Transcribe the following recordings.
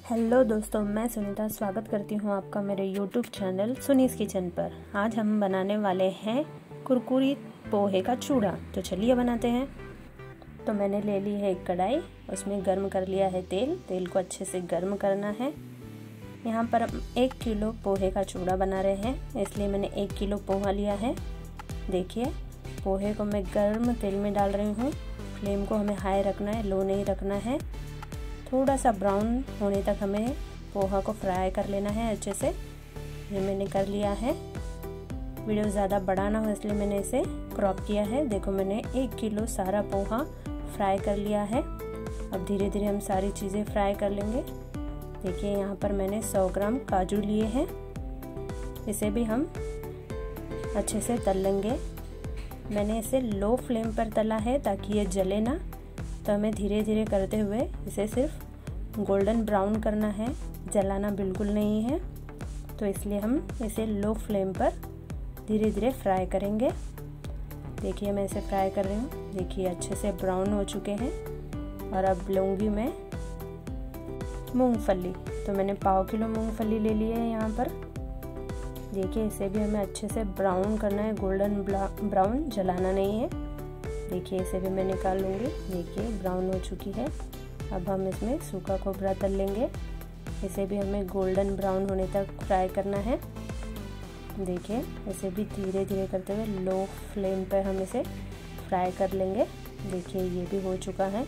Hello दोस्तों, मैं सुनीता स्वागत करती हूँ आपका मेरे यूट्यूब चैनल सुनीस किचन पर। आज हम बनाने वाले हैं कुरकुरी पोहे का चूड़ा। तो चलिए बनाते हैं। तो मैंने ले ली है एक कढ़ाई, उसमें गर्म कर लिया है तेल को अच्छे से गर्म करना है। यहाँ पर हम 1 किलो पोहे का चूड़ा बना रहे हैं, इसलिए मैंने 1 किलो पोहा लिया है। देखिए, पोहे को मैं गर्म तेल में डाल रही हूँ। फ्लेम को हमें हाई रखना है, लो नहीं रखना है। थोड़ा सा ब्राउन होने तक हमें पोहा को फ्राई कर लेना है अच्छे से। ये मैंने कर लिया है। वीडियो ज़्यादा बड़ा ना हो इसलिए मैंने इसे क्रॉप किया है। देखो, मैंने 1 किलो सारा पोहा फ्राई कर लिया है। अब धीरे धीरे हम सारी चीज़ें फ्राई कर लेंगे। देखिए, यहाँ पर मैंने 100 ग्राम काजू लिए हैं, इसे भी हम अच्छे से तल लेंगे। मैंने इसे लो फ्लेम पर तला है ताकि ये जले ना, तो हमें धीरे धीरे करते हुए इसे सिर्फ गोल्डन ब्राउन करना है, जलाना बिल्कुल नहीं है। तो इसलिए हम इसे लो फ्लेम पर धीरे धीरे फ्राई करेंगे। देखिए, मैं इसे फ्राई कर रही हूँ। देखिए, अच्छे से ब्राउन हो चुके हैं। और अब लूँगी मैं मूंगफली। तो मैंने पाव किलो मूंगफली ले ली है यहाँ पर। देखिए, इसे भी हमें अच्छे से ब्राउन करना है, गोल्डन ब्राउन, जलाना नहीं है। देखिए, इसे भी मैं निकाल लूँगी। देखिए, ब्राउन हो चुकी है। अब हम इसमें सूखा खोबरा तल लेंगे। इसे भी हमें गोल्डन ब्राउन होने तक फ्राई करना है। देखिए, इसे भी धीरे धीरे करते हुए लो फ्लेम पर हम इसे फ्राई कर लेंगे। देखिए, ये भी हो चुका है।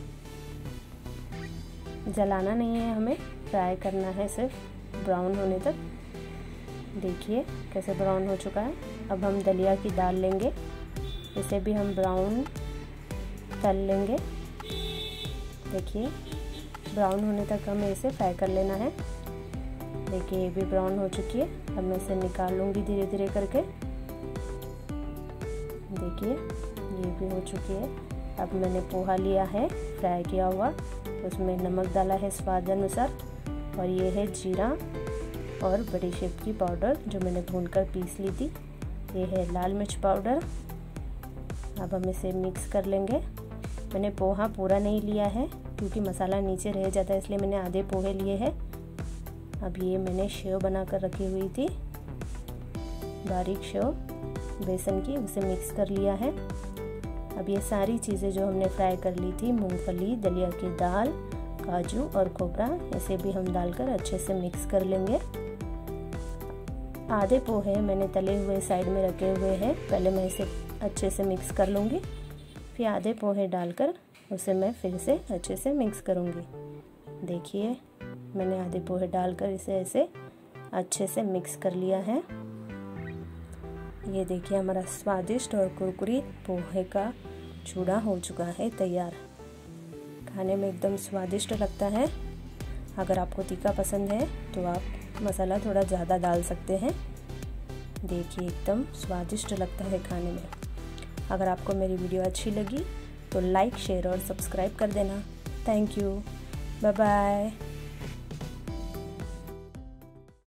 जलाना नहीं है, हमें फ्राई करना है सिर्फ ब्राउन होने तक। देखिए, कैसे ब्राउन हो चुका है। अब हम दलिया की दाल लेंगे, इसे भी हम ब्राउन तल लेंगे। देखिए, ब्राउन होने तक हमें इसे फ्राई कर लेना है। देखिए, ये भी ब्राउन हो चुकी है। अब मैं इसे निकाल लूँगी धीरे धीरे करके। देखिए, ये भी हो चुकी है। अब मैंने पोहा लिया है फ्राई किया हुआ, उसमें नमक डाला है स्वाद अनुसार, और ये है जीरा और बड़ी शेप की पाउडर जो मैंने भूनकर पीस ली थी। ये है लाल मिर्च पाउडर। अब हम इसे मिक्स कर लेंगे। मैंने पोहा पूरा नहीं लिया है क्योंकि मसाला नीचे रह जाता है, इसलिए मैंने आधे पोहे लिए हैं। अब ये मैंने शेव बना कर रखी हुई थी, बारीक शेव बेसन की, उसे मिक्स कर लिया है। अब ये सारी चीज़ें जो हमने फ्राई कर ली थी, मूंगफली, दलिया की दाल, काजू और खोपरा, इसे भी हम डालकर अच्छे से मिक्स कर लेंगे। आधे पोहे मैंने तले हुए साइड में रखे हुए हैं, पहले मैं इसे अच्छे से मिक्स कर लूँगी, फिर आधे पोहे डालकर उसे मैं फिर से अच्छे से मिक्स करूँगी। देखिए, मैंने आधे पोहे डालकर इसे ऐसे अच्छे से मिक्स कर लिया है। ये देखिए, हमारा स्वादिष्ट और कुरकुरी पोहे का चूड़ा हो चुका है तैयार। खाने में एकदम स्वादिष्ट लगता है। अगर आपको तीखा पसंद है तो आप मसाला थोड़ा ज़्यादा डाल सकते हैं। देखिए, एकदम स्वादिष्ट लगता है खाने में। अगर आपको मेरी वीडियो अच्छी लगी तो लाइक, शेयर और सब्सक्राइब कर देना। Thank you. Bye bye.